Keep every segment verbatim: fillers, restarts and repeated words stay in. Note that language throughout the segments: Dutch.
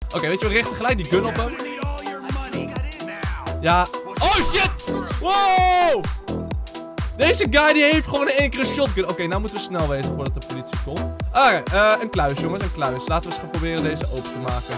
Oké, okay, weet je, we richten gelijk die gun op hem. Ja. Oh shit! Wow! Deze guy die heeft gewoon in één keer een shotgun. Oké, okay, nou moeten we snel wezen voordat de politie komt. Oké, okay, uh, een kluis jongens, een kluis. Laten we eens gaan proberen deze open te maken.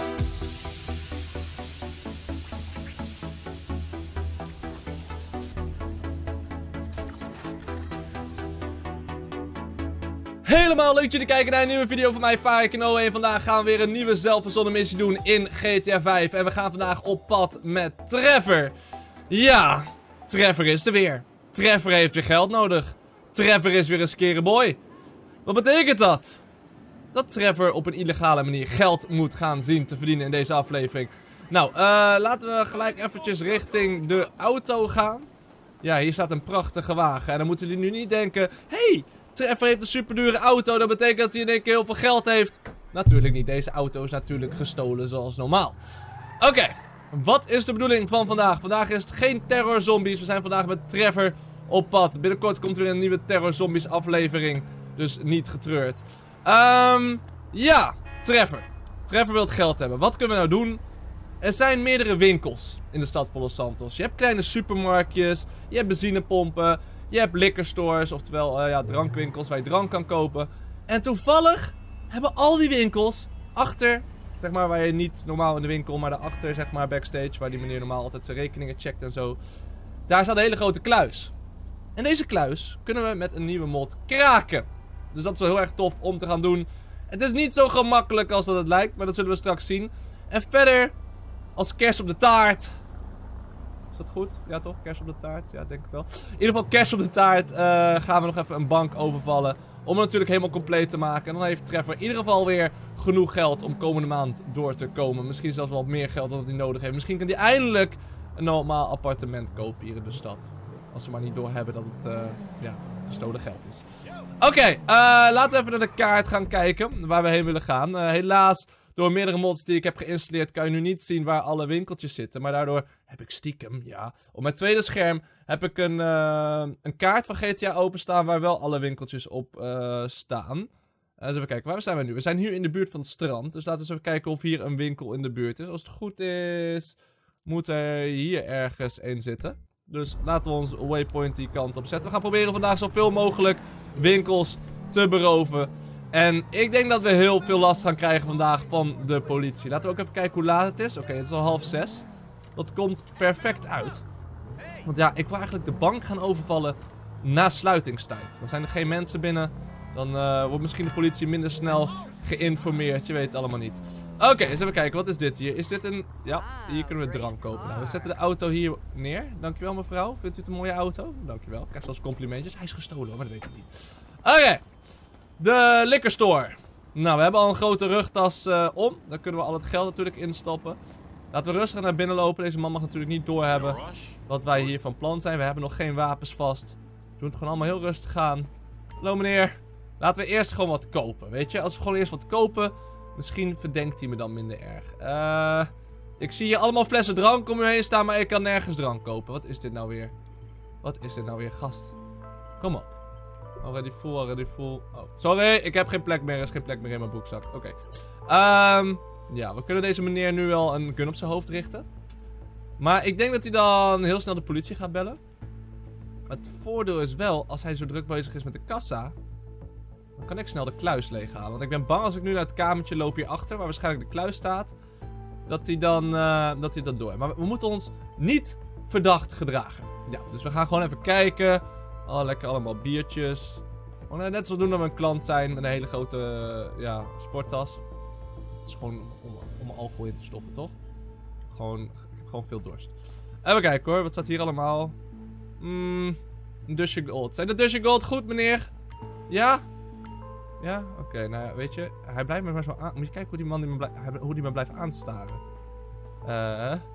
Helemaal leuk dat jullie kijken naar een nieuwe video van mij, Farikino. En vandaag gaan we weer een nieuwe zelfverzonnen missie doen in G T A vijf. En we gaan vandaag op pad met Trevor. Ja, Trevor is er weer. Trevor heeft weer geld nodig. Trevor is weer een scary boy. Wat betekent dat? Dat Trevor op een illegale manier geld moet gaan zien te verdienen in deze aflevering. Nou, uh, laten we gelijk eventjes richting de auto gaan. Ja, hier staat een prachtige wagen. En dan moeten jullie nu niet denken... Hey, Trevor heeft een superdure auto. Dat betekent dat hij in één keer heel veel geld heeft. Natuurlijk niet. Deze auto is natuurlijk gestolen zoals normaal. Oké. Okay. Wat is de bedoeling van vandaag? Vandaag is het geen terror zombies. We zijn vandaag met Trevor op pad. Binnenkort komt er weer een nieuwe terror zombies aflevering. Dus niet getreurd. Um, ja, Trevor. Trevor wil geld hebben. Wat kunnen we nou doen? Er zijn meerdere winkels in de stad van Los Santos. Je hebt kleine supermarktjes. Je hebt benzinepompen. Je hebt liquor stores. Oftewel uh, ja, drankwinkels waar je drank kan kopen. En toevallig hebben al die winkels achter... Zeg maar waar je niet normaal in de winkel, maar daarachter, zeg maar backstage, waar die meneer normaal altijd zijn rekeningen checkt en zo. Daar staat een hele grote kluis. En deze kluis kunnen we met een nieuwe mod kraken. Dus dat is wel heel erg tof om te gaan doen. Het is niet zo gemakkelijk als dat het lijkt, maar dat zullen we straks zien. En verder, als kers op de taart. Is dat goed? Ja toch? Kers op de taart? Ja, denk het wel. In ieder geval kers op de taart uh, gaan we nog even een bank overvallen. Om het natuurlijk helemaal compleet te maken. En dan heeft Trevor in ieder geval weer genoeg geld om komende maand door te komen. Misschien zelfs wel meer geld dan hij nodig heeft. Misschien kan hij eindelijk een normaal appartement kopen hier in de stad. Als ze maar niet doorhebben dat het uh, ja, gestolen geld is. Oké, okay, uh, laten we even naar de kaart gaan kijken waar we heen willen gaan. Uh, helaas, door meerdere mods die ik heb geïnstalleerd kan je nu niet zien waar alle winkeltjes zitten. Maar daardoor heb ik stiekem, ja, op mijn tweede scherm heb ik een, uh, een kaart van G T A openstaan waar wel alle winkeltjes op uh, staan. Uh, dus even kijken, waar zijn we nu? We zijn nu in de buurt van het strand. Dus laten we eens even kijken of hier een winkel in de buurt is. Als het goed is, moet er hier ergens een zitten. Dus laten we ons waypoint die kant op zetten. We gaan proberen vandaag zoveel mogelijk winkels te beroven. En ik denk dat we heel veel last gaan krijgen vandaag van de politie. Laten we ook even kijken hoe laat het is. Oké, okay, het is al half zes. Dat komt perfect uit. Want ja, ik wil eigenlijk de bank gaan overvallen na sluitingstijd. Dan zijn er geen mensen binnen. Dan uh, wordt misschien de politie minder snel geïnformeerd. Je weet het allemaal niet. Oké, okay, eens even kijken. Wat is dit hier? Is dit een... Ja, hier kunnen we drank kopen. Nou, we zetten de auto hier neer. Dankjewel mevrouw. Vindt u het een mooie auto? Dankjewel. Krijg zelfs complimentjes. Hij is gestolen hoor, maar dat weet ik niet. Oké. Okay. De liquor store. Nou, we hebben al een grote rugtas uh, om. Daar kunnen we al het geld natuurlijk instoppen. Laten we rustig naar binnen lopen. Deze man mag natuurlijk niet doorhebben wat wij hier van plan zijn. We hebben nog geen wapens vast. We doen het gewoon allemaal heel rustig aan. Hallo meneer. Laten we eerst gewoon wat kopen. Weet je, als we gewoon eerst wat kopen. Misschien verdenkt hij me dan minder erg. Uh, ik zie hier allemaal flessen drank om u heen staan. Maar ik kan nergens drank kopen. Wat is dit nou weer? Wat is dit nou weer, gast? Kom op. Already full, already full. Oh, sorry, ik heb geen plek meer. Er is geen plek meer in mijn broekzak. Oké. Okay. Um, ja, we kunnen deze meneer nu wel een gun op zijn hoofd richten. Maar ik denk dat hij dan heel snel de politie gaat bellen. Het voordeel is wel, als hij zo druk bezig is met de kassa, dan kan ik snel de kluis leeghalen. Want ik ben bang als ik nu naar het kamertje loop hierachter, waar waarschijnlijk de kluis staat, dat hij dan uh, dat hij dat door. Maar we moeten ons niet verdacht gedragen. Ja, dus we gaan gewoon even kijken. Oh, lekker allemaal biertjes. Gewoon net zo doen dat we een klant zijn met een hele grote uh, ja, sporttas. Het is gewoon om, om alcohol in te stoppen, toch? Gewoon, ik heb gewoon veel dorst. Even kijken hoor, wat staat hier allemaal? Mm, een dusje gold. Zijn de dusje gold goed, meneer? Ja? Ja? Oké, okay, nou ja, weet je, hij blijft me maar zo aan... Moet je kijken hoe die man die me, blij... hoe die me blijft aanstaren. Eh... Uh,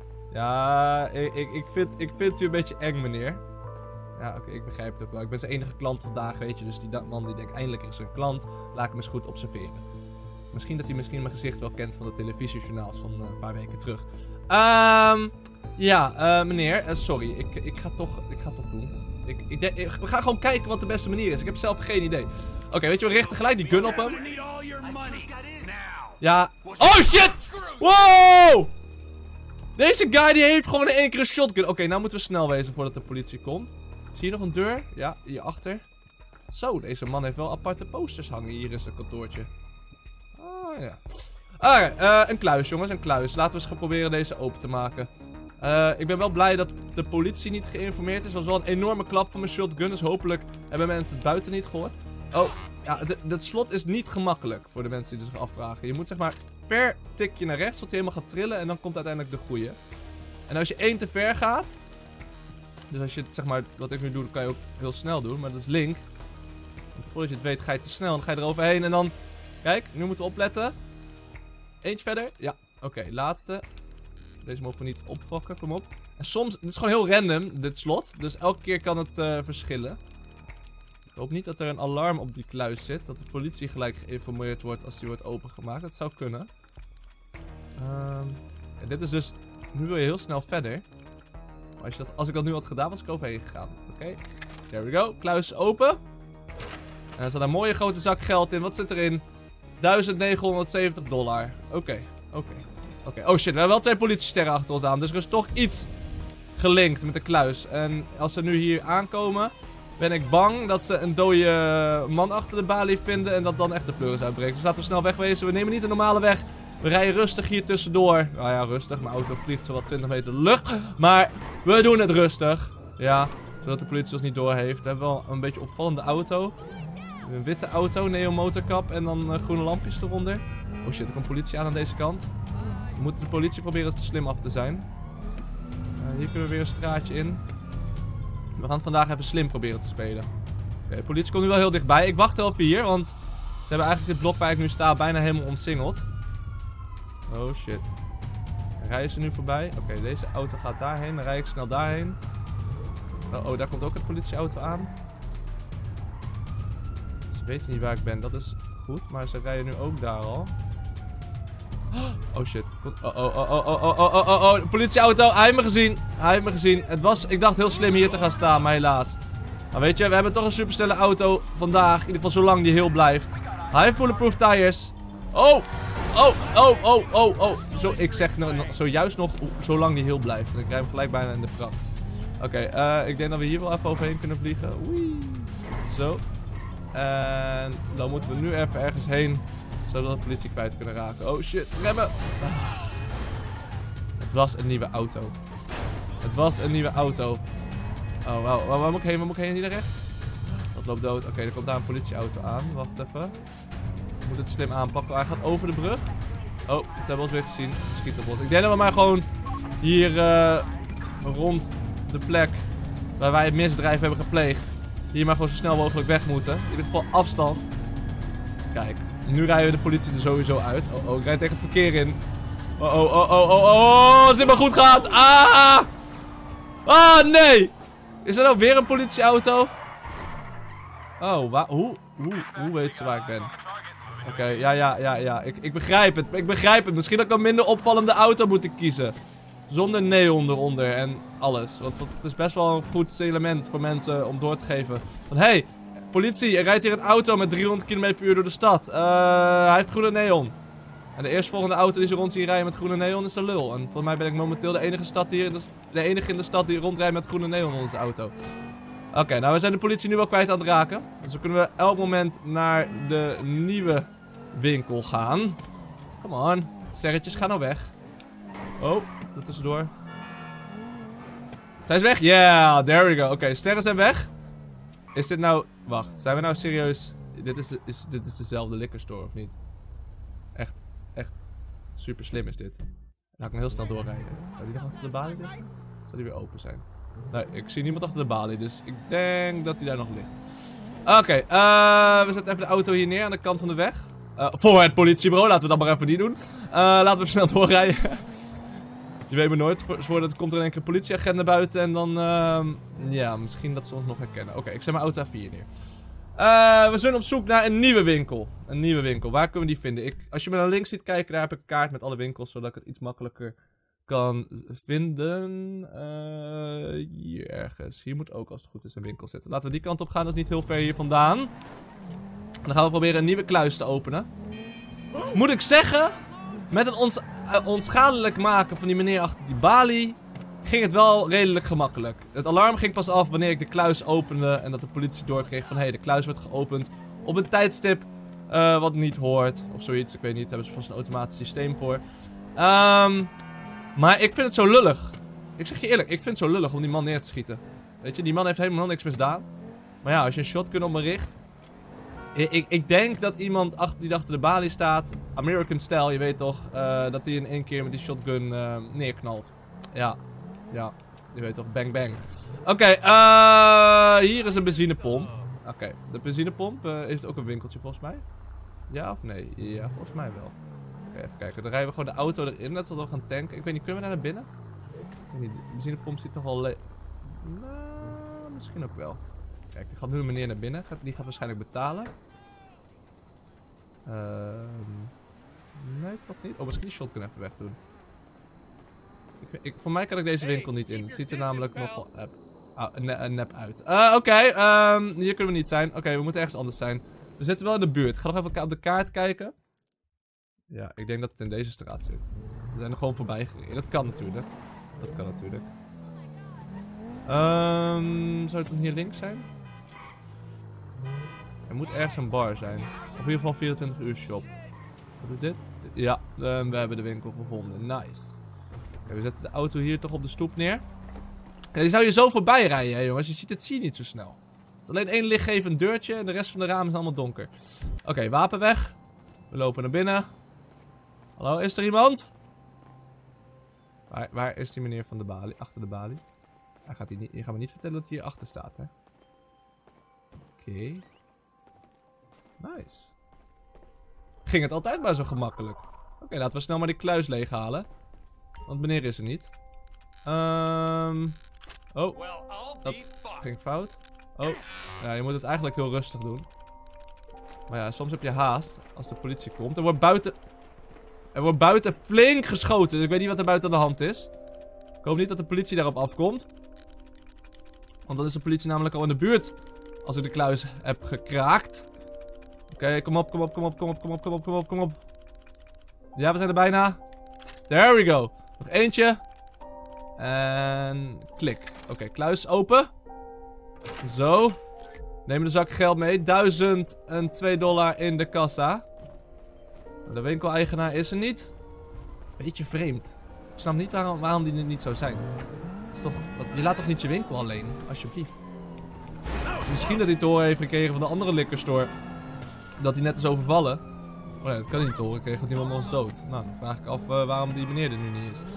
ja, ik, ik, ik, vind, ik vind u een beetje eng, meneer. Ja, oké, okay, ik begrijp het ook wel. Ik ben zijn enige klant vandaag, weet je. Dus die man die denkt, eindelijk is er een klant. Laat ik hem eens goed observeren. Misschien dat hij misschien mijn gezicht wel kent van de televisiejournaals van uh, een paar weken terug. Ehm... Um, ja, uh, meneer, uh, sorry. Ik, ik ga toch, ik ga toch doen. Ik, ik, ik, we gaan gewoon kijken wat de beste manier is. Ik heb zelf geen idee. Oké, okay, weet je, we richten gelijk die gun op hem. Ja. Oh shit! Wow! Deze guy die heeft gewoon in één keer een shotgun. Oké, okay, nou moeten we snel wezen voordat de politie komt. Zie je nog een deur? Ja, hierachter. Zo, deze man heeft wel aparte posters hangen hier in zijn kantoortje. Ah, ja. Ah, uh, een kluis, jongens, een kluis. Laten we eens gaan proberen deze open te maken. Uh, ik ben wel blij dat de politie niet geïnformeerd is. Dat was wel een enorme klap van mijn shotgun. Dus hopelijk hebben mensen het buiten niet gehoord. Oh, ja, het slot is niet gemakkelijk voor de mensen die zich afvragen. Je moet zeg maar per tikje naar rechts tot hij helemaal gaat trillen. En dan komt uiteindelijk de goeie. En als je één te ver gaat. Dus als je zeg maar, wat ik nu doe, dat kan je ook heel snel doen. Maar dat is link. Want voordat je het weet ga je te snel. Dan ga je eroverheen en dan... Kijk, nu moeten we opletten. Eentje verder. Ja, oké, okay, laatste. Deze mogen we niet opfokken, kom op. En soms, het is gewoon heel random, dit slot. Dus elke keer kan het uh, verschillen. Ik hoop niet dat er een alarm op die kluis zit. Dat de politie gelijk geïnformeerd wordt als die wordt opengemaakt. Dat zou kunnen. Um, ja, dit is dus... Nu wil je heel snel verder. Maar als, je dat, als ik dat nu had gedaan, was ik overheen gegaan. Oké, okay. There we go. Kluis open. En er staat een mooie grote zak geld in. Wat zit erin? duizend negenhonderdzeventig dollar. Oké, okay. oké. Okay. Oké, okay. Oh shit, we hebben wel twee politiesterren achter ons aan. Dus er is toch iets gelinkt met de kluis. En als ze nu hier aankomen, ben ik bang dat ze een dode man achter de balie vinden. En dat dan echt de pleuris uitbreekt. Dus laten we snel wegwezen. We nemen niet de normale weg. We rijden rustig hier tussendoor. Nou ja, rustig. Mijn auto vliegt zo wat twintig meter de lucht. Maar we doen het rustig. Ja, zodat de politie ons niet doorheeft. We hebben wel een beetje opvallende auto. Een witte auto, neo motorkap en dan uh, groene lampjes eronder. Oh shit, er komt politie aan aan deze kant. We moeten de politie proberen eens te slim af te zijn. Uh, hier kunnen we weer een straatje in. We gaan vandaag even slim proberen te spelen. Okay, de politie komt nu wel heel dichtbij. Ik wacht wel even hier, want ze hebben eigenlijk dit blok waar ik nu sta bijna helemaal omsingeld. Oh shit. Rijden ze nu voorbij? Oké, okay, deze auto gaat daarheen. Dan rijd ik snel daarheen. Oh, oh, daar komt ook een politieauto aan. Ze weten niet waar ik ben, dat is goed. Maar ze rijden nu ook daar al. Oh shit. Oh, oh, oh, oh, oh, oh, oh, oh, oh. De politieauto. Hij heeft me gezien. Hij heeft me gezien. Het was, ik dacht heel slim hier te gaan staan, maar helaas. Maar weet je, we hebben toch een supersnelle auto vandaag. In ieder geval zolang die heel blijft. Hij heeft bulletproof tires. Oh. Oh, oh, oh, oh, oh. Zo, ik zeg no, no, zojuist nog zolang die heel blijft. En ik rij hem gelijk bijna in de prak. Oké, okay, uh, ik denk dat we hier wel even overheen kunnen vliegen. Oei. Zo. En dan moeten we nu even ergens heen. Zodat we de politie kwijt kunnen raken. Oh shit, remmen. Ah. Het was een nieuwe auto. Het was een nieuwe auto. Oh, wow. Waar, waar moet ik heen? Waar moet ik heen? Hier naar rechts? Dat loopt dood. Oké, okay, er komt daar een politieauto aan. Wacht even. Ik moet het slim aanpakken. Hij gaat over de brug. Oh, ze hebben ons weer gezien. Ze schieten op ons. Ik denk dat we maar gewoon hier uh, rond de plek waar wij het misdrijf hebben gepleegd. Hier maar gewoon zo snel mogelijk weg moeten. In ieder geval afstand. Kijk, nu rijden we de politie er sowieso uit. Oh, oh, ik rijd tegen het verkeer in. Oh, oh, oh, oh, oh, oh, als dit maar goed gaat. Ah! Ah, nee! Is er nou weer een politieauto? Oh, waar, hoe, hoe, hoe weet ze waar ik ben? Oké, okay, ja, ja, ja, ja. Ik, ik begrijp het, ik begrijp het. Misschien dat ik een minder opvallende auto moet kiezen. Zonder neon eronder en alles. Want dat is best wel een goed element voor mensen om door te geven. Van, hé, hey, politie, er rijdt hier een auto met driehonderd kilometer per uur door de stad. Uh, hij heeft groene neon. En de eerstvolgende auto die ze rond zien rijden met groene neon is de lul. En volgens mij ben ik momenteel de enige, stad hier in de, de enige in de stad die rondrijdt met groene neon in onze auto. Oké, okay, nou we zijn de politie nu wel kwijt aan het raken. Dus dan kunnen we elk moment naar de nieuwe winkel gaan. Come on. Sterretjes, ga nou weg. Oh, er tussendoor. Zijn ze weg? Yeah, there we go. Oké, okay, sterren zijn weg. Is dit nou... Wacht, zijn we nou serieus... Dit is, is, dit is dezelfde liquor store, of niet? Echt, echt super slim is dit. Dan ga ik hem heel snel doorrijden. Zou die nog achter de balie liggen? Zou die weer open zijn? Nee, ik zie niemand achter de balie, dus ik denk dat hij daar nog ligt. Oké, okay, uh, we zetten even de auto hier neer aan de kant van de weg. Uh, voor het politiebureau, laten we dat maar even niet doen. Uh, laten we snel doorrijden. Je weet maar nooit, voordat er komt er in één keer een politieagent naar buiten en dan, uh, ja, misschien dat ze ons nog herkennen. Oké, okay, ik zet mijn auto even hier neer. Uh, we zijn op zoek naar een nieuwe winkel. Een nieuwe winkel, waar kunnen we die vinden? Ik, als je me naar links ziet kijken, daar heb ik een kaart met alle winkels, zodat ik het iets makkelijker kan vinden. Uh, hier ergens. Hier moet ook, als het goed is, een winkel zitten. Laten we die kant op gaan, dat is niet heel ver hier vandaan. En dan gaan we proberen een nieuwe kluis te openen. moet ik zeggen, met het ons, uh, onschadelijk maken van die meneer achter die balie, ging het wel redelijk gemakkelijk. Het alarm ging pas af wanneer ik de kluis opende en dat de politie doorkreeg van hé, hey, de kluis wordt geopend op een tijdstip uh, wat niet hoort. Of zoiets, ik weet niet, daar hebben ze vast een automatisch systeem voor. Um, maar ik vind het zo lullig. Ik zeg je eerlijk, ik vind het zo lullig om die man neer te schieten. Weet je, die man heeft helemaal niks misdaan. Maar ja, als je een shotgun op me richt. Ik, ik, ik denk dat iemand achter, die achter de balie staat, American style, je weet toch, uh, dat hij in één keer met die shotgun uh, neerknalt. Ja, ja, je weet toch, bang bang. Oké, okay, uh, hier is een benzinepomp. Oké, okay, de benzinepomp uh, heeft ook een winkeltje volgens mij. Ja of nee? Ja, volgens mij wel. Oké, okay, even kijken, dan rijden we gewoon de auto erin, dat we dan gaan tanken. Ik weet niet, kunnen we daar naar binnen? Ik weet niet, de benzinepomp ziet toch wel le... Nou, misschien ook wel. Kijk, die gaat nu een meneer naar binnen. Die gaat waarschijnlijk betalen. Uh, nee, toch niet. Oh, misschien die shotgun even wegdoen. Ik, ik, voor mij kan ik deze winkel niet in. Het ziet er namelijk nogal uh, ne nep uit. Uh, Oké, okay, um, hier kunnen we niet zijn. Oké, okay, we moeten ergens anders zijn. We zitten wel in de buurt. Ik ga nog even op de kaart kijken. Ja, ik denk dat het in deze straat zit. We zijn er gewoon voorbij gereden. Dat kan natuurlijk. Dat kan natuurlijk. Um, zou het dan hier links zijn? Er moet ergens een bar zijn. Of in ieder geval vierentwintig uur shop. Wat is dit? Ja, um, we hebben de winkel gevonden. Nice. Okay, we zetten de auto hier toch op de stoep neer. Ja, die zou je zo voorbij rijden, hè, jongens. Je ziet het zie je niet zo snel. Het is alleen één lichtgevend deurtje en de rest van de ramen is allemaal donker. Oké, okay, wapen weg. We lopen naar binnen. Hallo, is er iemand? Waar, waar is die meneer van de balie? Achter de balie? Hij gaat hier niet, je gaat me niet vertellen dat hij hier achter staat, hè? Oké. Okay. Nice. Ging het altijd maar zo gemakkelijk. Oké, okay, laten we snel maar die kluis leeghalen. Want meneer is er niet. Um... Oh, dat ging fout. Oh, ja, je moet het eigenlijk heel rustig doen. Maar ja, soms heb je haast als de politie komt. Er wordt buiten... Er wordt buiten flink geschoten. Dus ik weet niet wat er buiten aan de hand is. Ik hoop niet dat de politie daarop afkomt. Want dan is de politie namelijk al in de buurt. Als ik de kluis heb gekraakt. Oké, okay, kom op, kom op, kom op, kom op, kom op, kom op, kom op, kom op. Ja, we zijn er bijna. There we go. Nog eentje. En klik. Oké, okay, kluis open. Zo. Neem de zak geld mee. duizend en twee dollar in de kassa. De winkeleigenaar is er niet. Beetje vreemd. Ik snap niet waarom, waarom die er niet zou zijn. Is toch, je laat toch niet je winkel alleen? Alsjeblieft. Misschien dat hij te horen heeft gekregen van de andere liquor store. Dat hij net is overvallen. Maar oh ja, dat kan hij niet te horen kregen, want niemand ons dood. Nou, dan vraag ik af uh, waarom die meneer er nu niet is.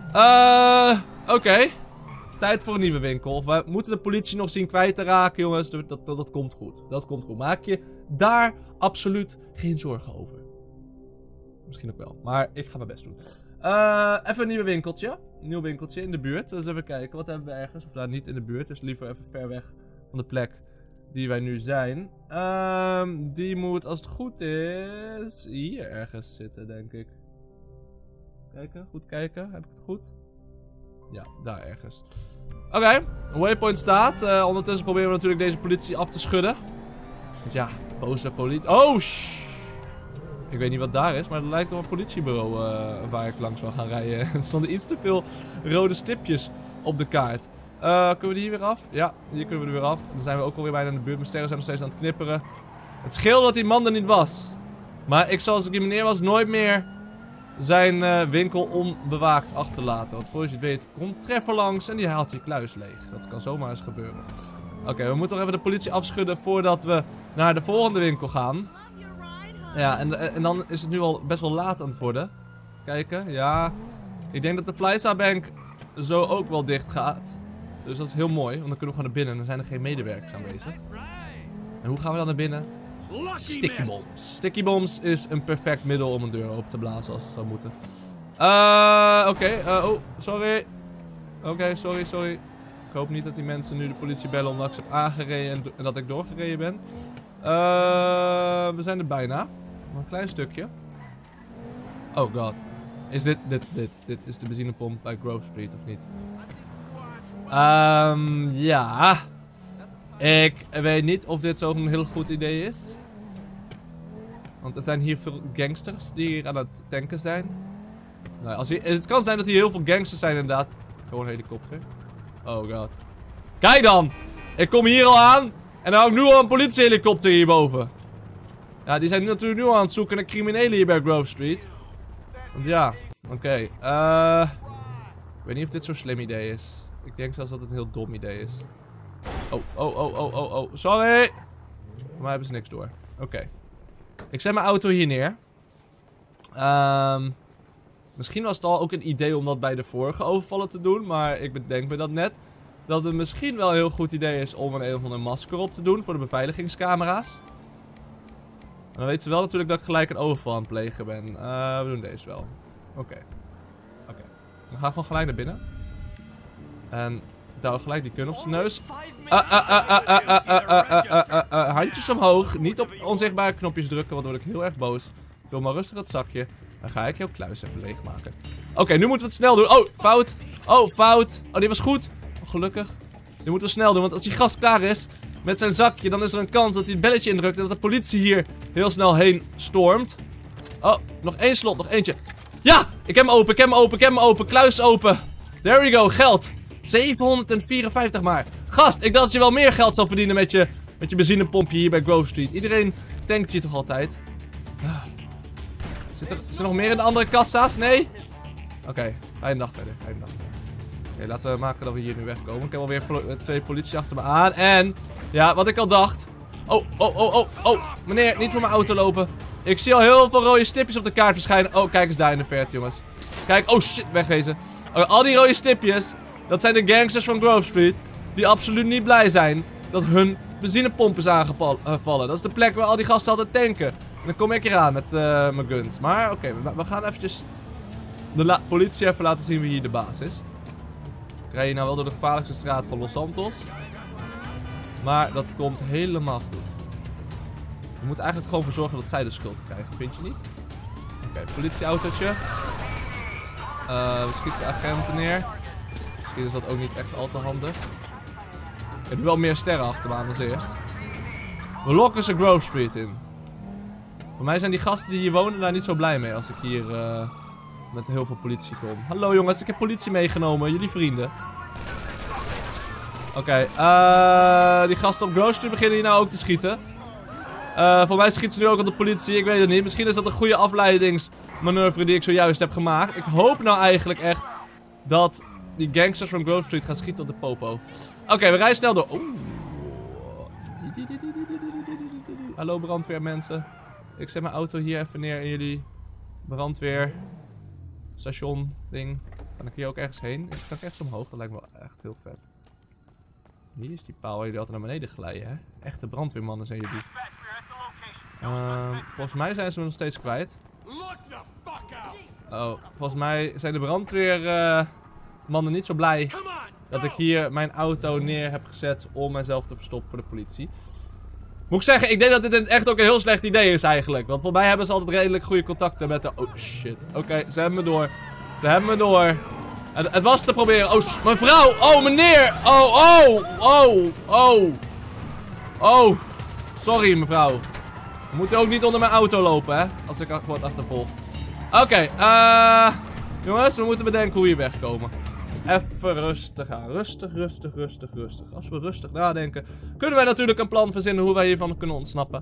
Uh, Oké. Okay. Tijd voor een nieuwe winkel. We moeten de politie nog zien kwijt te raken, jongens. Dat, dat, dat komt goed. Dat komt goed. Maak je daar absoluut geen zorgen over. Misschien ook wel. Maar ik ga mijn best doen. Uh, even een nieuwe winkeltje. Een nieuw winkeltje in de buurt. Dus even kijken. Wat hebben we ergens? Of nou, niet in de buurt. Dus liever even ver weg van de plek die wij nu zijn. Um, die moet, als het goed is, hier ergens zitten, denk ik. Kijken. Goed kijken. Heb ik het goed? Ja, daar ergens. Oké. Okay. Een waypoint staat. Uh, ondertussen proberen we natuurlijk deze politie af te schudden. Want ja, boze politie. Oh, shh. Ik weet niet wat daar is, maar het lijkt op een politiebureau uh, waar ik langs wil gaan rijden. Er stonden iets te veel rode stipjes op de kaart. Uh, kunnen we die hier weer af? Ja, hier kunnen we er weer af. Dan zijn we ook alweer bijna in de buurt. Mijn sterren zijn nog steeds aan het knipperen. Het scheelde dat die man er niet was. Maar ik zal, als ik die meneer was, nooit meer zijn uh, winkel onbewaakt achterlaten. Want voor je het weet, komt Trevor langs en die haalt je kluis leeg. Dat kan zomaar eens gebeuren. Oké, okay, we moeten nog even de politie afschudden voordat we naar de volgende winkel gaan. Ja, en, en dan is het nu al best wel laat aan het worden. Kijken, ja. Ik denk dat de Flysa Bank zo ook wel dicht gaat. Dus dat is heel mooi, want dan kunnen we gewoon naar binnen en dan zijn er geen medewerkers aanwezig. En hoe gaan we dan naar binnen? Sticky bombs. Sticky bombs is een perfect middel om een deur open te blazen als het zou moeten. Uh, Oké, okay. uh, oh, sorry. Oké, okay, sorry, sorry. Ik hoop niet dat die mensen nu de politie bellen omdat ik ze heb aangereden en, en dat ik doorgereden ben. Uh, we zijn er bijna. Nog een klein stukje. Oh god. Is dit, dit, dit, dit is de benzinepomp bij Grove Street of niet? Um, ja. Ik weet niet of dit zo'n heel goed idee is. Want er zijn hier veel gangsters die hier aan het tanken zijn. Nou, als hier, het kan zijn dat hier heel veel gangsters zijn inderdaad. Gewoon een helikopter. Oh god. Kijk dan! Ik kom hier al aan. En dan hou ik nu al een politiehelikopter hierboven. Ja, die zijn nu natuurlijk nu al aan het zoeken naar criminelen hier bij Grove Street. Want ja, oké. Okay. Uh, ik weet niet of dit zo'n slim idee is. Ik denk zelfs dat het een heel dom idee is. Oh, oh, oh, oh, oh, oh. Sorry! Voor mij hebben ze niks door. Oké. Okay. Ik zet mijn auto hier neer. Um, misschien was het al ook een idee om dat bij de vorige overvallen te doen. Maar ik bedenk me dat net. Dat het misschien wel een heel goed idee is om een een of ander masker op te doen voor de beveiligingscamera's. En dan weten ze wel natuurlijk dat ik gelijk een overval aan het plegen ben. Uh, we doen deze wel. Oké. Okay. Oké. Okay. Dan ga ik gewoon gelijk naar binnen. En douw gelijk die kun op zijn neus. Handjes omhoog. Niet op onzichtbare knopjes drukken, want dan word ik heel erg boos. Vul maar rustig het zakje. Dan ga ik jouw kluis even leegmaken. Oké, okay, nu moeten we het snel doen. Oh, fout. Oh, fout. Oh, die was goed. Oh, gelukkig. Nu moeten we snel doen, want als die gast klaar is met zijn zakje, dan is er een kans dat hij het belletje indrukt en dat de politie hier heel snel heen stormt. Oh, nog één slot, nog eentje. Ja, ik heb hem open, ik heb hem open, ik heb hem open. Kluis open. There we go, geld. zevenhonderdvierenvijftig maar. Gast, ik dacht dat je wel meer geld zou verdienen met je, met je benzinepompje hier bij Grove Street. Iedereen tankt hier toch altijd? Zit er, is er nog meer in de andere kassa's? Nee? Oké, okay, ga je een dag verder. Ga je een dag verder. Oké, okay, laten we maken dat we hier nu wegkomen. Ik heb alweer pol twee politie achter me aan. En, ja, wat ik al dacht. Oh, oh, oh, oh, oh. Meneer, niet voor mijn auto lopen. Ik zie al heel veel rode stipjes op de kaart verschijnen. Oh, kijk eens daar in de verte, jongens. Kijk, oh shit, wegwezen. Okay, al die rode stipjes, dat zijn de gangsters van Grove Street. Die absoluut niet blij zijn dat hun benzinepomp is aangevallen. Dat is de plek waar al die gasten altijd tanken. En dan kom ik hier aan met uh, mijn guns. Maar oké, okay, we, we gaan eventjes de politie even laten zien wie hier de baas is. Ik rij hier nou wel door de gevaarlijkste straat van Los Santos. Maar dat komt helemaal goed. We moeten eigenlijk gewoon voor zorgen dat zij de schuld krijgen, vind je niet? Oké, okay, politieautootje. Uh, we schieten de agenten neer. Misschien is dat ook niet echt al te handig. Ik heb nu wel meer sterren achter me aan dan eerst. We lokken ze Grove Street in. Voor mij zijn die gasten die hier wonen daar niet zo blij mee als ik hier uh, met heel veel politie kom. Hallo jongens, ik heb politie meegenomen. Jullie vrienden. Oké, okay, uh, die gasten op Grove Street beginnen hier nou ook te schieten. Uh, voor mij schieten ze nu ook op de politie, ik weet het niet. Misschien is dat een goede afleidingsmanoeuvre die ik zojuist heb gemaakt. Ik hoop nou eigenlijk echt dat die gangsters van Grove Street gaan schieten op de popo. Oké, okay, we rijden snel door. Oeh. Hallo brandweermensen. Ik zet mijn auto hier even neer in jullie brandweerstation ding. Kan ik hier ook ergens heen? Ik kan ergens omhoog, dat lijkt me wel echt heel vet. Hier is die paal waar jullie altijd naar beneden glijden, hè? Echte brandweermannen zijn jullie. Um, volgens mij zijn ze me nog steeds kwijt. Oh, volgens mij zijn de brandweermannen uh, niet zo blij dat ik hier mijn auto neer heb gezet om mezelf te verstoppen voor de politie. Moet ik zeggen, ik denk dat dit echt ook een heel slecht idee is eigenlijk. Want voor mij hebben ze altijd redelijk goede contacten met de... Oh shit. Oké, okay, ze hebben me door. Ze hebben me door. Het, het was te proberen. Oh, mijn vrouw. Oh, meneer. Oh, oh. Oh, oh. Oh. Sorry, mevrouw. We moeten ook niet onder mijn auto lopen, hè. Als ik word achtervolgd. Oké, okay, uh, jongens, we moeten bedenken hoe we hier wegkomen. Even rustig aan. Rustig, rustig, rustig, rustig. Als we rustig nadenken, kunnen wij natuurlijk een plan verzinnen hoe wij hiervan kunnen ontsnappen.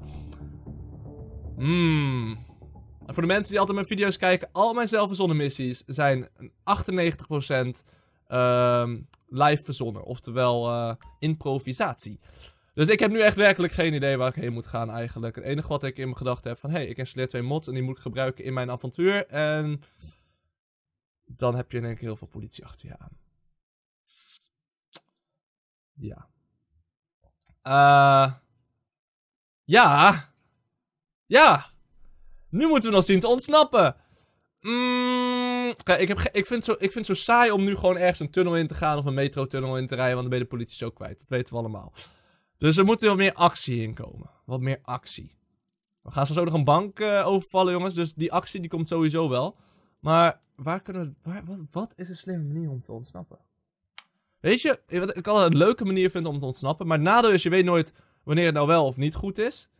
Hmm. En voor de mensen die altijd mijn video's kijken, al mijn zelfverzonnen missies zijn achtennegentig procent uh, live verzonnen. Oftewel uh, improvisatie. Dus ik heb nu echt werkelijk geen idee waar ik heen moet gaan eigenlijk. Het enige wat ik in mijn gedachten heb van, hé, hey, ik installeer twee mods en die moet ik gebruiken in mijn avontuur. En dan heb je in één keer heel veel politie achter je aan. Ja. Uh, ja. Ja. Nu moeten we nog zien te ontsnappen. Mm, okay, ik, heb ik, vind zo, ik vind het zo saai om nu gewoon ergens een tunnel in te gaan of een metrotunnel in te rijden, want dan ben je de politie zo kwijt. Dat weten we allemaal. Dus er moet wat meer actie in komen. Wat meer actie. We gaan zo nog een bank uh, overvallen, jongens. Dus die actie die komt sowieso wel. Maar waar kunnen we... Waar, wat, wat is een slimme manier om te ontsnappen? Weet je, wat ik altijd een leuke manier vind om te ontsnappen. Maar het nadeel is, je weet nooit wanneer het nou wel of niet goed is.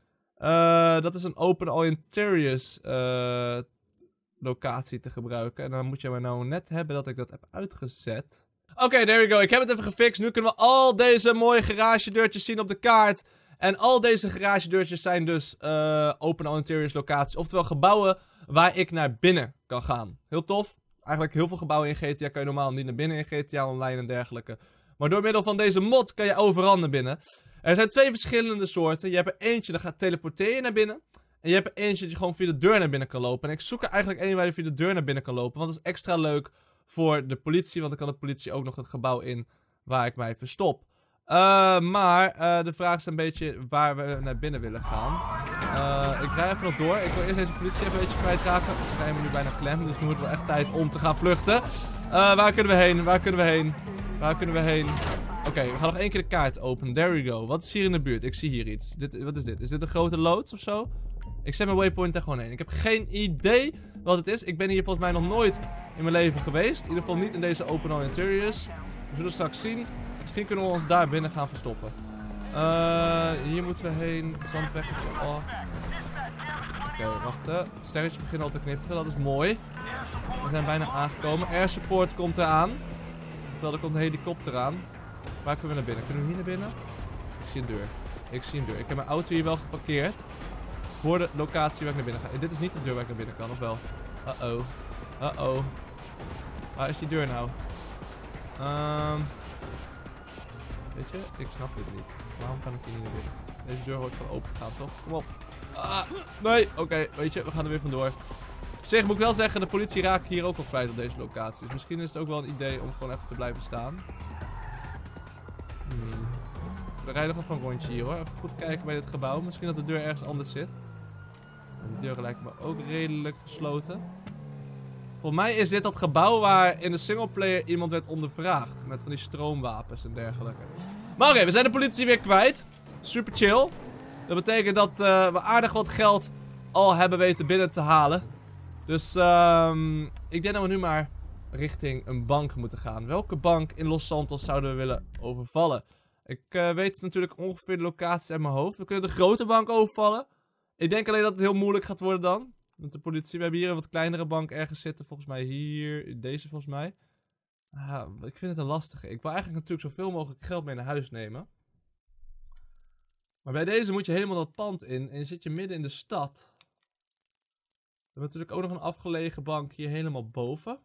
Uh, dat is een Open All Interiors uh, locatie te gebruiken. En dan moet je maar nou net hebben dat ik dat heb uitgezet. Oké, okay, there we go. Ik heb het even gefixt. Nu kunnen we al deze mooie garagedeurtjes zien op de kaart. En al deze garagedeurtjes zijn dus uh, Open All Interiors locaties. Oftewel gebouwen waar ik naar binnen kan gaan. Heel tof. Eigenlijk heel veel gebouwen in G T A kan je normaal niet naar binnen in G T A Online en dergelijke. Maar door middel van deze mod kan je overal naar binnen. Er zijn twee verschillende soorten. Je hebt er eentje dat gaat teleporteren naar binnen. En je hebt er eentje dat je gewoon via de deur naar binnen kan lopen. En ik zoek er eigenlijk één waar je via de deur naar binnen kan lopen. Want dat is extra leuk voor de politie. Want dan kan de politie ook nog het gebouw in waar ik mij verstop. Uh, maar uh, de vraag is een beetje waar we naar binnen willen gaan. Uh, ik rij even nog door. Ik wil eerst deze politie even een beetje kwijtraken. Ze gaan me nu bijna klem. Dus nu wordt het wel echt tijd om te gaan vluchten. Uh, waar kunnen we heen? Waar kunnen we heen? Waar kunnen we heen? Oké, okay, we gaan nog één keer de kaart openen. There we go. Wat is hier in de buurt? Ik zie hier iets. Dit, wat is dit? Is dit een grote loods of zo? Ik zet mijn waypoint er gewoon heen. Ik heb geen idee wat het is. Ik ben hier volgens mij nog nooit in mijn leven geweest. In ieder geval niet in deze Open All Interiors. We zullen straks zien. Misschien kunnen we ons daar binnen gaan verstoppen. Uh, hier moeten we heen. Zandweggetje. Oh. Oké, okay, wachten. Sterretjes beginnen al te knipperen. Dat is mooi. We zijn bijna aangekomen. Air support komt eraan. Terwijl er komt een helikopter aan. Waar kunnen we naar binnen? Kunnen we hier naar binnen? Ik zie een deur. Ik zie een deur. Ik heb mijn auto hier wel geparkeerd. Voor de locatie waar ik naar binnen ga. En dit is niet de deur waar ik naar binnen kan, of wel? Uh-oh. Uh-oh. Waar is die deur nou? Um, weet je, ik snap dit niet. Waarom kan ik hier niet naar binnen? Deze deur hoort gewoon open te gaan, toch? Kom op. Ah, nee, oké, okay, weet je, we gaan er weer vandoor. Op zich moet ik wel zeggen, de politie raakt hier ook al kwijt op deze locatie. Dus misschien is het ook wel een idee om gewoon even te blijven staan. Hmm. We rijden nog even een rondje hier hoor. Even goed kijken bij dit gebouw. Misschien dat de deur ergens anders zit. De deuren lijken me ook redelijk gesloten. Volgens mij is dit dat gebouw waar in de singleplayer iemand werd ondervraagd. Met van die stroomwapens en dergelijke. Maar oké, okay, we zijn de politie weer kwijt. Super chill. Dat betekent dat uh, we aardig wat geld al hebben weten binnen te halen. Dus um, ik denk dat we nu maar richting een bank moeten gaan. Welke bank in Los Santos zouden we willen overvallen? Ik uh, weet natuurlijk ongeveer de locatie uit mijn hoofd. We kunnen de grote bank overvallen. Ik denk alleen dat het heel moeilijk gaat worden dan. Met de politie. We hebben hier een wat kleinere bank ergens zitten. Volgens mij hier. Deze volgens mij. Ah, ik vind het een lastige. Ik wil eigenlijk natuurlijk zoveel mogelijk geld mee naar huis nemen. Maar bij deze moet je helemaal dat pand in. En je zit je midden in de stad. We hebben natuurlijk ook nog een afgelegen bank hier helemaal boven.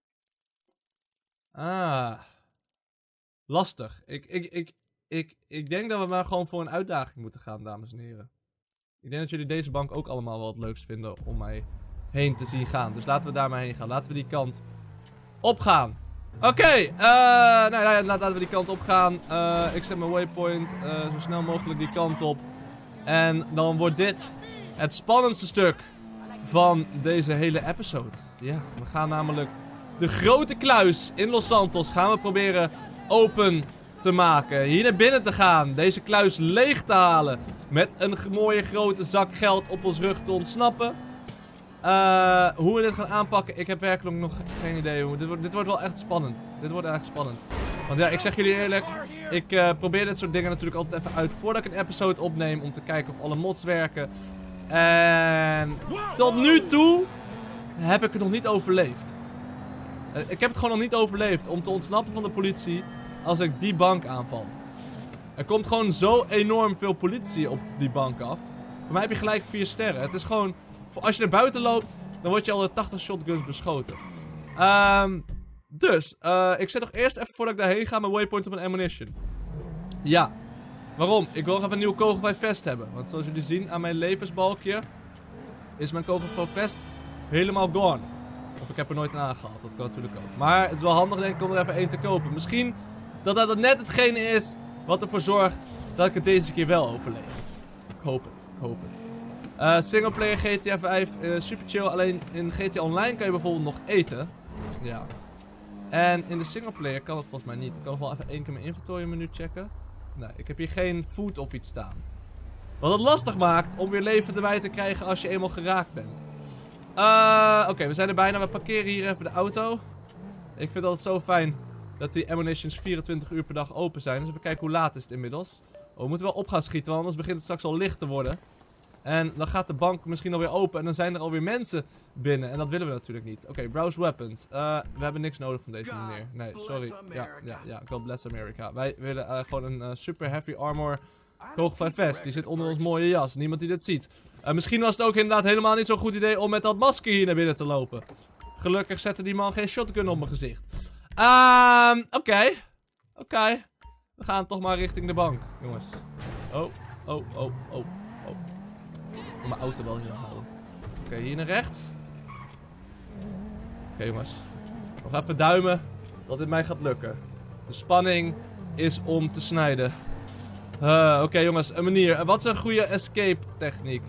Ah. Lastig. Ik, ik, ik, ik, ik denk dat we maar gewoon voor een uitdaging moeten gaan, dames en heren. Ik denk dat jullie deze bank ook allemaal wel het leukst vinden om mij heen te zien gaan. Dus laten we daar maar heen gaan. Laten we die kant op gaan. Oké, okay, uh, nou, nou, laten we die kant op gaan. Uh, ik zet mijn waypoint uh, zo snel mogelijk die kant op. En dan wordt dit het spannendste stuk van deze hele episode. Ja, we gaan namelijk de grote kluis in Los Santos gaan we proberen open te maken. Hier naar binnen te gaan. Deze kluis leeg te halen. Met een mooie grote zak geld op ons rug te ontsnappen. Uh, hoe we dit gaan aanpakken, ik heb werkelijk nog geen idee. Dit wordt, dit wordt wel echt spannend. Dit wordt echt spannend. Want ja, ik zeg jullie eerlijk. Ik uh, probeer dit soort dingen natuurlijk altijd even uit voordat ik een episode opneem. Om te kijken of alle mods werken. En tot nu toe heb ik het nog niet overleefd. Uh, ik heb het gewoon nog niet overleefd om te ontsnappen van de politie als ik die bank aanval. Er komt gewoon zo enorm veel politie op die bank af. Voor mij heb je gelijk vier sterren. Het is gewoon, als je naar buiten loopt, dan word je al de tachtig shotguns beschoten. Um, dus, uh, ik zet nog eerst even voordat ik daarheen ga mijn waypoint op mijn ammunition. Ja. Waarom? Ik wil nog even een nieuwe kogel bij vest hebben. Want zoals jullie zien aan mijn levensbalkje is mijn kogel van vest helemaal gone. Of ik heb er nooit een aangehaald. Dat kan natuurlijk ook. Maar het is wel handig denk ik om er even één te kopen. Misschien dat dat net hetgene is wat ervoor zorgt dat ik het deze keer wel overleef. Ik hoop het. Ik hoop het. Uh, singleplayer G T A vijf. Uh, super chill. Alleen in G T A Online kan je bijvoorbeeld nog eten. Ja. En in de singleplayer kan het volgens mij niet. Ik kan nog wel even één keer mijn inventory menu checken. Nee, ik heb hier geen food of iets staan. Wat het lastig maakt om weer leven erbij te krijgen als je eenmaal geraakt bent. Uh, Oké, okay, we zijn er bijna. We parkeren hier even de auto. Ik vind het zo fijn dat die ammunitions vierentwintig uur per dag open zijn. Dus even kijken hoe laat is het inmiddels. Oh, we moeten wel op gaan schieten, want anders begint het straks al licht te worden. En dan gaat de bank misschien alweer open en dan zijn er alweer mensen binnen. En dat willen we natuurlijk niet. Oké, okay, browse weapons. Uh, we hebben niks nodig van deze meneer. Nee, sorry. Ja, ja, ja. God bless America. Wij willen uh, gewoon een uh, super heavy armor kogelvrij vest. Die zit onder ons mooie jas. Niemand die dit ziet. Uh, misschien was het ook inderdaad helemaal niet zo'n goed idee om met dat masker hier naar binnen te lopen. Gelukkig zette die man geen shotgun op mijn gezicht. Ehm, uh, oké. Okay. Oké. Okay. We gaan toch maar richting de bank, jongens. Oh, oh, oh, oh, oh. Ik moet mijn auto wel hier houden. Oké, okay, hier naar rechts. Oké, okay, jongens. Nog even duimen dat dit mij gaat lukken. De spanning is om te snijden. Uh, Oké, okay, jongens. Een manier. Wat is een goede escape techniek?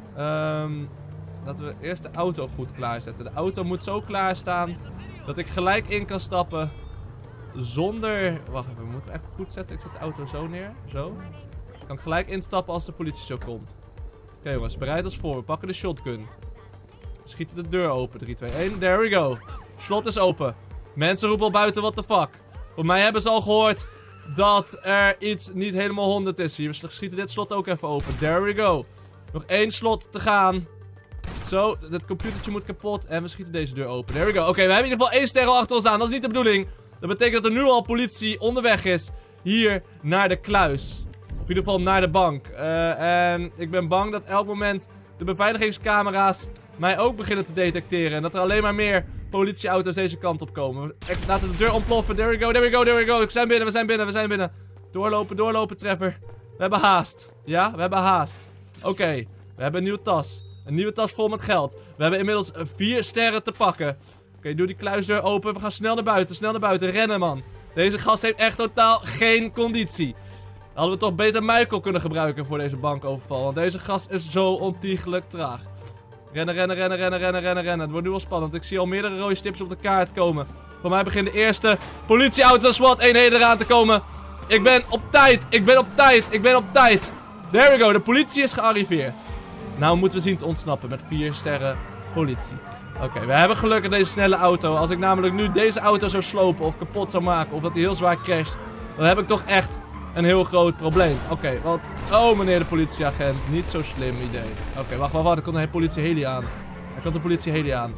Um, laten we eerst de auto goed klaarzetten. De auto moet zo klaarstaan dat ik gelijk in kan stappen. Zonder... Wacht even, we moeten echt goed zetten. Ik zet de auto zo neer. Zo. Ik kan gelijk instappen als de politie zo komt. Oké, okay, jongens, bereid ons voor. We pakken de shotgun. We schieten de deur open. drie, twee, één. There we go. Slot is open. Mensen roepen al buiten, what the fuck. Voor mij hebben ze al gehoord dat er iets niet helemaal honderd is hier. We schieten dit slot ook even open. There we go. Nog één slot te gaan. Zo, het computertje moet kapot. En we schieten deze deur open. There we go. Oké, okay, we hebben in ieder geval één ster al achter ons aan. Dat is niet de bedoeling. Dat betekent dat er nu al politie onderweg is. Hier naar de kluis. Of in ieder geval naar de bank. Uh, en ik ben bang dat elk moment de beveiligingscamera's mij ook beginnen te detecteren. En dat er alleen maar meer politieauto's deze kant op komen. Echt, laten de deur ontploffen. There we go, there we go, there we go. We zijn binnen, we zijn binnen, we zijn binnen. Doorlopen, doorlopen, Trevor. We hebben haast. Ja, we hebben haast. Oké, okay. We hebben een nieuwe tas. Een nieuwe tas vol met geld. We hebben inmiddels vier sterren te pakken. Oké, okay, doe die kluisdeur open. We gaan snel naar buiten, snel naar buiten. Rennen, man. Deze gast heeft echt totaal geen conditie. Hadden we toch beter Michael kunnen gebruiken voor deze bankoverval. Want deze gast is zo ontiegelijk traag. Rennen, rennen, rennen, rennen, rennen, rennen, rennen. Het wordt nu wel spannend. Ik zie al meerdere rode stips op de kaart komen. Voor mij beginnen de eerste politieauto's en SWAT-eenheden eraan te komen. Ik ben op tijd. Ik ben op tijd. Ik ben op tijd. There we go. De politie is gearriveerd. Nou moeten we zien te ontsnappen met vier sterren politie. Oké, okay, we hebben geluk in deze snelle auto. Als ik namelijk nu deze auto zou slopen of kapot zou maken of dat hij heel zwaar crasht, dan heb ik toch echt een heel groot probleem. Oké, okay, want... Oh, meneer de politieagent. Niet zo slim idee. Oké, okay, wacht, wacht, wacht. Er komt een politie heli aan. Er komt een politie heli aan.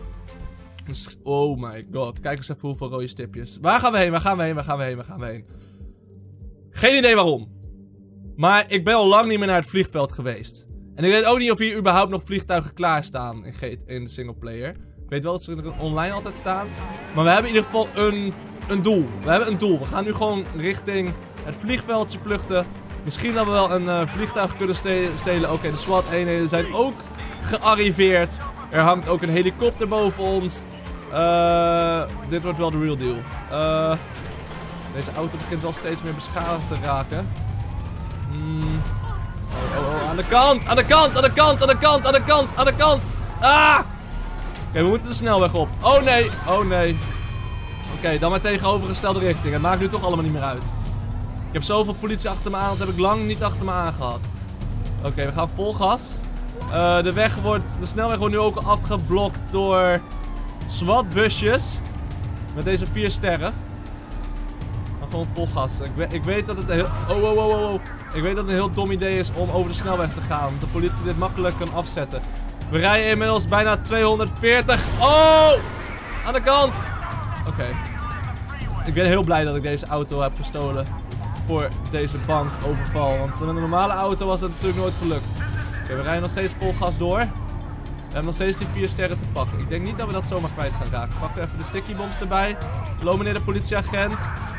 Oh my god. Kijk eens even hoeveel rode stipjes. Waar gaan we heen? Waar gaan we heen? Waar gaan we heen? Waar gaan we heen? Geen idee waarom. Maar ik ben al lang niet meer naar het vliegveld geweest. En ik weet ook niet of hier überhaupt nog vliegtuigen klaarstaan in, in de singleplayer. Ik weet wel dat ze er online altijd staan. Maar we hebben in ieder geval een, een doel. We hebben een doel. We gaan nu gewoon richting het vliegveldje vluchten. Misschien dat we wel een uh, vliegtuig kunnen ste stelen. Oké, okay, de SWAT-eenheden zijn ook gearriveerd. Er hangt ook een helikopter boven ons. Uh, dit wordt wel de real deal. Uh, deze auto begint wel steeds meer beschadigd te raken. Hmm. Oh, oh, oh, aan de kant, aan de kant, aan de kant, aan de kant, aan de kant, aan de kant. Ah! Oké, okay, we moeten de snelweg op. Oh nee, oh nee. Oké, okay, dan maar tegenovergestelde richting. Het maakt nu toch allemaal niet meer uit. Ik heb zoveel politie achter me aan, dat heb ik lang niet achter me aan gehad. Oké, okay, we gaan vol gas. Uh, de, weg wordt, de snelweg wordt nu ook afgeblokt door SWAT-busjes. Met deze vier sterren. Maar gewoon vol gas. Ik, we, ik weet dat het een heel... Oh, oh, oh, oh, oh. Ik weet dat het een heel dom idee is om over de snelweg te gaan. Want de politie dit makkelijk kan afzetten. We rijden inmiddels bijna tweehonderdveertig. Oh! Aan de kant! Oké. Okay. Ik ben heel blij dat ik deze auto heb gestolen. Voor deze bankoverval. Want met een normale auto was het natuurlijk nooit gelukt. Oké, okay, we rijden nog steeds vol gas door. We hebben nog steeds die vier sterren te pakken. Ik denk niet dat we dat zomaar kwijt gaan raken. Pak even de sticky bombs erbij. Hallo meneer de politieagent.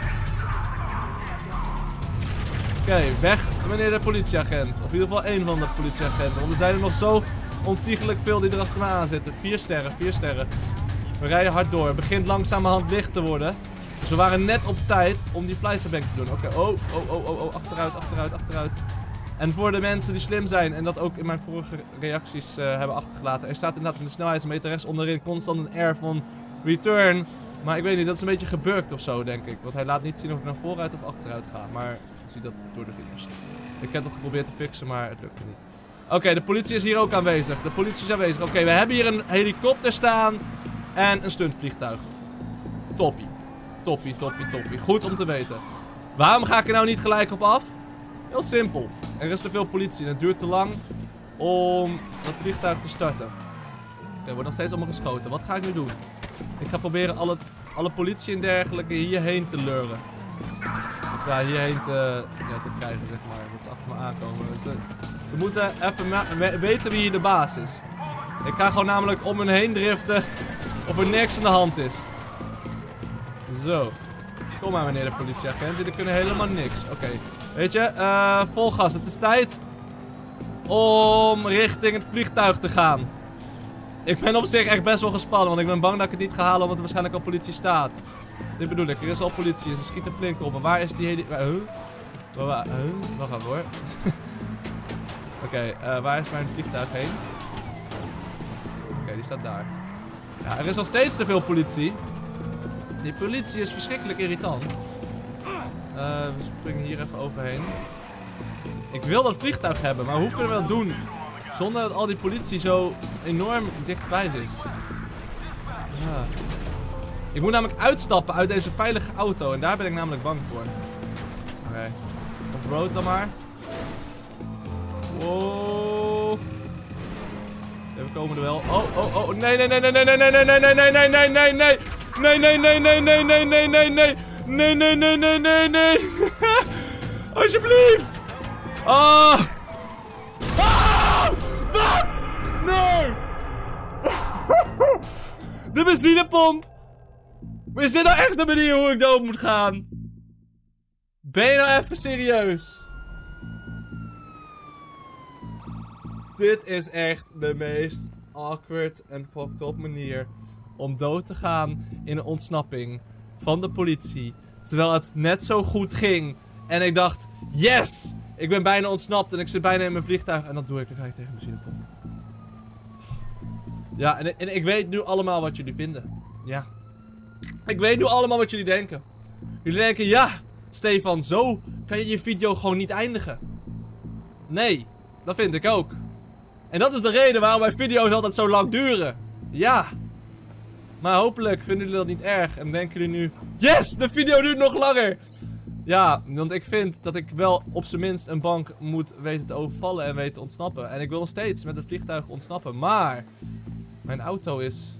Oké, okay, weg meneer de politieagent. Of in ieder geval één van de politieagenten. Want er zijn er nog zo ontiegelijk veel die er achter me aan zitten. Vier sterren, vier sterren. We rijden hard door. Het begint langzamerhand licht te worden. Dus we waren net op tijd om die flyserbank te doen. Oké, okay, oh, oh, oh, oh, oh, achteruit, achteruit, achteruit. En voor de mensen die slim zijn en dat ook in mijn vorige reacties uh, hebben achtergelaten. Er staat inderdaad in de snelheidsmeter rechts onderin constant een air van return. Maar ik weet niet, dat is een beetje gebukt of zo, denk ik. Want hij laat niet zien of ik naar vooruit of achteruit ga. Maar ik zie dat door de video's. Ik heb het nog geprobeerd te fixen, maar het lukte niet. Oké, okay, de politie is hier ook aanwezig. De politie is aanwezig. Oké, okay, we hebben hier een helikopter staan en een stuntvliegtuig. Toppie. Toppie, toppie, toppie. Goed om te weten. Waarom ga ik er nou niet gelijk op af? Heel simpel. Er is te veel politie en het duurt te lang om dat vliegtuig te starten. Oké, er wordt nog steeds allemaal geschoten. Wat ga ik nu doen? Ik ga proberen alle, alle politie en dergelijke hierheen te leuren. Of ja, hierheen te, ja, te krijgen, zeg maar. Dat ze achter me aankomen. Ze, ze moeten even weten wie hier de baas is. Ik ga gewoon namelijk om hen heen driften of er niks aan de hand is. Zo. Kom maar, meneer de politieagent. Jullie kunnen helemaal niks. Oké. Okay. Weet je, uh, vol gas. Het is tijd om richting het vliegtuig te gaan. Ik ben op zich echt best wel gespannen, want ik ben bang dat ik het niet ga halen, omdat er waarschijnlijk al politie staat. Dit bedoel ik, er is al politie en ze schieten flink op. Maar waar is die heli... Huh? Huh? Wacht even hoor. Oké, okay, uh, waar is mijn vliegtuig heen? Oké, okay, die staat daar. Ja, er is nog steeds te veel politie. Die politie is verschrikkelijk irritant. Uh, we springen hier even overheen. Ik wil dat vliegtuig hebben, maar hoe kunnen we dat doen? Zonder dat al die politie zo enorm dichtbij is. Ja. Ik moet namelijk uitstappen uit deze veilige auto. En daar ben ik namelijk bang voor. Oké. Okay. Off-road dan maar. Wow. Ja, we komen er wel. Oh, oh, oh. Nee, nee, nee, nee, nee, nee, nee, nee, nee, nee, nee, nee, nee, nee. Nee, nee, nee, nee, nee, nee, nee, nee, nee. Nee, nee, nee, nee, nee, nee. Alsjeblieft. Ah. Ah. Wat? Nee. De benzinepomp. Maar is dit nou echt de manier hoe ik dood moet gaan? Ben je nou even serieus? Dit is echt de meest awkward en fucked up manier om dood te gaan in een ontsnapping van de politie. Terwijl het net zo goed ging. En ik dacht, yes! Ik ben bijna ontsnapt en ik zit bijna in mijn vliegtuig. En dat doe ik, dan ga ik tegen mijn benzinepomp. Ja, en, en ik weet nu allemaal wat jullie vinden. Ja. Ik weet nu allemaal wat jullie denken. Jullie denken, ja, Stefan, zo kan je je video gewoon niet eindigen. Nee, dat vind ik ook. En dat is de reden waarom mijn video's altijd zo lang duren. Ja. Maar hopelijk vinden jullie dat niet erg. En denken jullie nu, yes, de video duurt nog langer. Ja, want ik vind dat ik wel op zijn minst een bank moet weten te overvallen en weten te ontsnappen. En ik wil nog steeds met het vliegtuig ontsnappen. Maar mijn auto is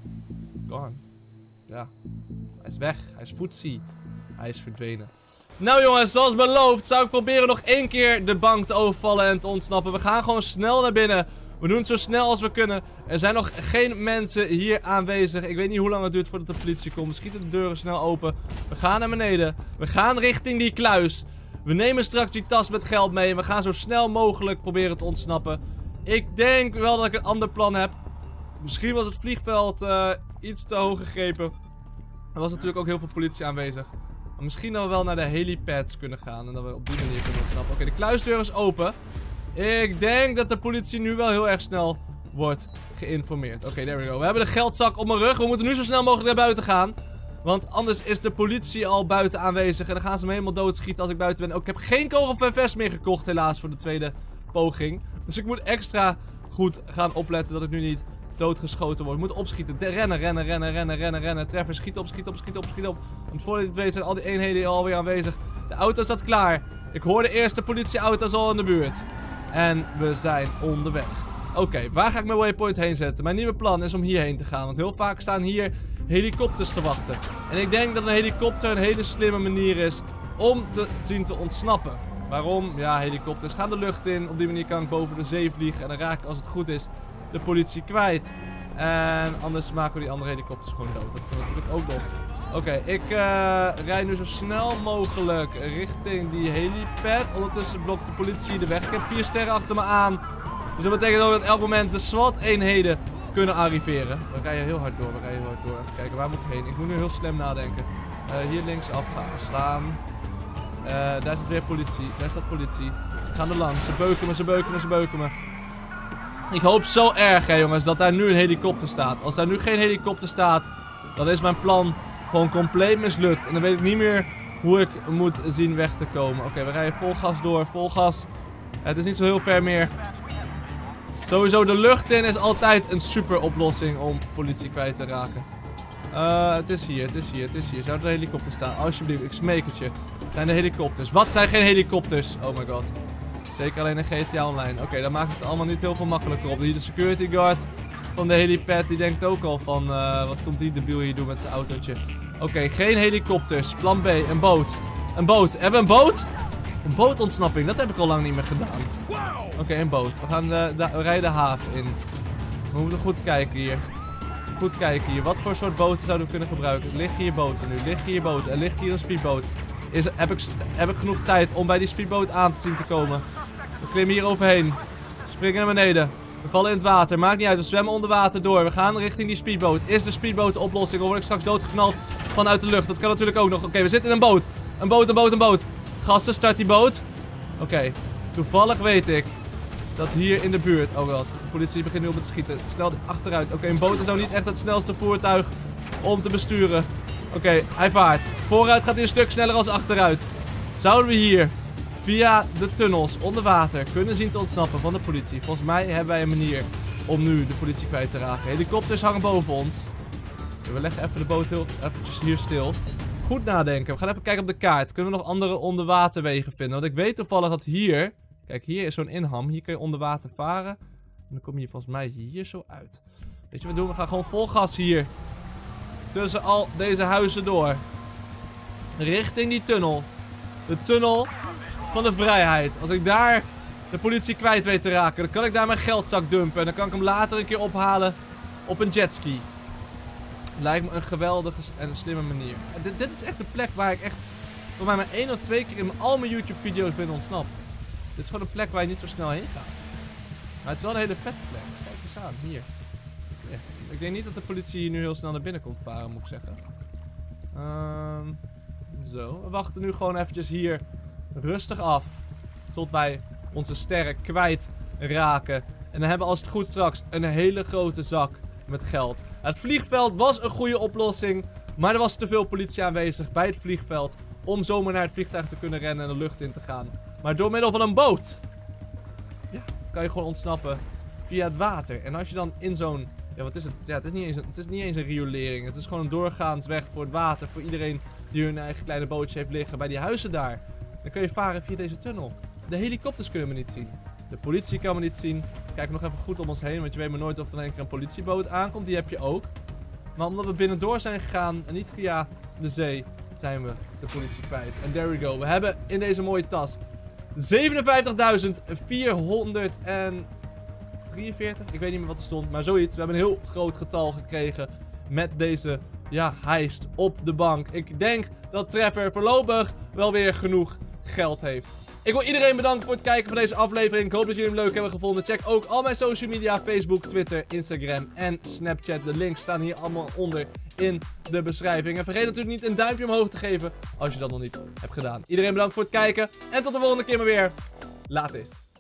gone. Ja, hij is weg. Hij is footsie. Hij is verdwenen. Nou jongens, zoals beloofd zou ik proberen nog één keer de bank te overvallen en te ontsnappen. We gaan gewoon snel naar binnen. We doen het zo snel als we kunnen. Er zijn nog geen mensen hier aanwezig. Ik weet niet hoe lang het duurt voordat de politie komt. We schieten de deuren snel open. We gaan naar beneden. We gaan richting die kluis. We nemen straks die tas met geld mee. En we gaan zo snel mogelijk proberen te ontsnappen. Ik denk wel dat ik een ander plan heb. Misschien was het vliegveld uh, iets te hoog gegrepen. Er was natuurlijk ook heel veel politie aanwezig. Maar misschien dat we wel naar de helipads kunnen gaan. En dat we op die manier kunnen ontsnappen. Oké, okay, de kluisdeur is open. Ik denk dat de politie nu wel heel erg snel wordt geïnformeerd. Oké, okay, there we go. We hebben de geldzak op mijn rug. We moeten nu zo snel mogelijk naar buiten gaan. Want anders is de politie al buiten aanwezig. En dan gaan ze me helemaal doodschieten als ik buiten ben. Ook, ik heb geen kogel van vest meer gekocht helaas voor de tweede poging. Dus ik moet extra goed gaan opletten dat ik nu niet doodgeschoten word. Ik moet opschieten. De rennen, rennen, rennen, rennen, rennen, rennen. Treffer, schiet op, schiet op, schiet op, schiet op. Want voordat je het weet zijn al die eenheden alweer aanwezig. De auto staat klaar. Ik hoor de eerste politieauto's al in de buurt. En we zijn onderweg. Oké, okay, waar ga ik mijn waypoint heen zetten? Mijn nieuwe plan is om hierheen te gaan. Want heel vaak staan hier helikopters te wachten. En ik denk dat een helikopter een hele slimme manier is om te zien te ontsnappen. Waarom? Ja, helikopters gaan de lucht in. Op die manier kan ik boven de zee vliegen. En dan raak ik, als het goed is, de politie kwijt. En anders maken we die andere helikopters gewoon dood. Dat kan natuurlijk ook nog. Oké, okay, ik uh, rijd nu zo snel mogelijk richting die helipad. Ondertussen blokt de politie de weg. Ik heb vier sterren achter me aan. Dus dat betekent ook dat elk moment de SWAT-eenheden kunnen arriveren. We rijden heel hard door, we rijden heel hard door. Even kijken, waar moet ik heen? Ik moet nu heel slim nadenken. Uh, hier linksaf gaan we slaan. Uh, daar zit weer politie, daar staat politie. We gaan er langs, ze beuken me, ze beuken me, ze beuken me. Ik hoop zo erg, hè jongens, dat daar nu een helikopter staat. Als daar nu geen helikopter staat, dan is mijn plan gewoon compleet mislukt. En dan weet ik niet meer hoe ik moet zien weg te komen. Oké, okay, we rijden vol gas door, vol gas. Het is niet zo heel ver meer. Sowieso de lucht in is altijd een super oplossing om politie kwijt te raken. Uh, het is hier, het is hier, het is hier. Zou er een helikopter staan? Alsjeblieft, ik smeek het je. Zijn er helikopters? Wat zijn geen helikopters? Oh my god. Zeker alleen in G T A Online. Oké, okay, dan maakt het allemaal niet heel veel makkelijker op. Hier de security guard van de helipad, die denkt ook al van... Uh, wat komt die debiel hier doen met zijn autootje? Oké, okay, geen helikopters. Plan B, een boot. Een boot. Hebben we een boot? Een bootontsnapping, dat heb ik al lang niet meer gedaan. Oké, okay, een boot. We gaan de, de, we rijden de haven in. We moeten goed kijken hier. Goed kijken hier. Wat voor soort boten zouden we kunnen gebruiken? Liggen hier boten nu? Liggen hier boten? Er ligt hier een speedboot. Is, heb, ik, heb ik genoeg tijd om bij die speedboot aan te zien te komen? We klimmen hier overheen. Springen naar beneden. We vallen in het water. Maakt niet uit. We zwemmen onder water door. We gaan richting die speedboot. Is de speedboot de oplossing? Of word ik straks doodgeknald vanuit de lucht? Dat kan natuurlijk ook nog. Oké, okay, we zitten in een boot. Een boot, een boot, een boot. Gasten, start die boot. Oké. Okay. Toevallig weet ik dat hier in de buurt... Oh god. De politie begint nu op het schieten. Snel achteruit. Oké, okay, een boot is nou niet echt het snelste voertuig om te besturen. Oké, okay, hij vaart. Vooruit gaat hij een stuk sneller als achteruit. Zouden we hier via de tunnels onder water kunnen zien te ontsnappen van de politie? Volgens mij hebben wij een manier om nu de politie kwijt te raken. Helikopters hangen boven ons. We leggen even de boot heel eventjes hier stil. Goed nadenken. We gaan even kijken op de kaart. Kunnen we nog andere onderwaterwegen vinden? Want ik weet toevallig dat hier... Kijk, hier is zo'n inham. Hier kun je onder water varen. En dan kom je volgens mij hier zo uit. Weet je wat we doen? We gaan gewoon vol gas hier. Tussen al deze huizen door. Richting die tunnel. De tunnel van de vrijheid. Als ik daar de politie kwijt weet te raken, dan kan ik daar mijn geldzak dumpen. En dan kan ik hem later een keer ophalen op een jetski. Lijkt me een geweldige en een slimme manier. En dit, dit is echt de plek waar ik echt... voor mij maar één of twee keer in al mijn YouTube video's ben ontsnapt. Dit is gewoon een plek waar je niet zo snel heen gaat. Maar het is wel een hele vette plek. Kijk eens aan, hier. Ja. Ik denk niet dat de politie hier nu heel snel naar binnen komt varen, moet ik zeggen. Um, zo, we wachten nu gewoon eventjes hier rustig af. Tot wij onze sterren kwijt raken. En dan hebben we als het goed straks een hele grote zak met geld. Het vliegveld was een goede oplossing. Maar er was te veel politie aanwezig bij het vliegveld. Om zomaar naar het vliegtuig te kunnen rennen en de lucht in te gaan. Maar door middel van een boot. Ja, kan je gewoon ontsnappen via het water. En als je dan in zo'n... Ja, wat is het? Ja, het is, niet eens een, het is niet eens een riolering. Het is gewoon een doorgaans weg voor het water. Voor iedereen die hun eigen kleine bootje heeft liggen. Bij die huizen daar. Dan kun je varen via deze tunnel. De helikopters kunnen me niet zien. De politie kan me niet zien. Kijk nog even goed om ons heen. Want je weet maar nooit of er een keer een politieboot aankomt. Die heb je ook. Maar omdat we binnendoor zijn gegaan en niet via de zee, zijn we de politie kwijt. En there we go. We hebben in deze mooie tas zevenenvijftigduizend vierhonderddrieënveertig. Ik weet niet meer wat er stond, maar zoiets. We hebben een heel groot getal gekregen met deze, ja, heist op de bank. Ik denk dat Trevor voorlopig wel weer genoeg geld heeft. Ik wil iedereen bedanken voor het kijken van deze aflevering. Ik hoop dat jullie hem leuk hebben gevonden. Check ook al mijn social media. Facebook, Twitter, Instagram en Snapchat. De links staan hier allemaal onder in de beschrijving. En vergeet natuurlijk niet een duimpje omhoog te geven als je dat nog niet hebt gedaan. Iedereen bedankt voor het kijken. En tot de volgende keer maar weer. Laat is.